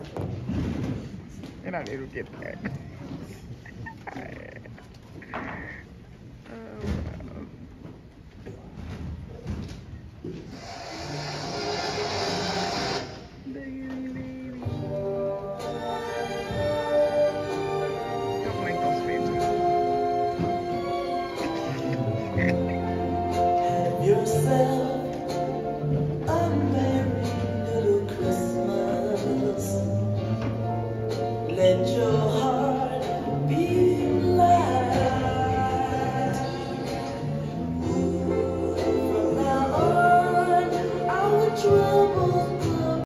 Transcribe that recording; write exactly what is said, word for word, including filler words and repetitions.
And I need to get that. Yourself a merry little Christmas. Let your heart be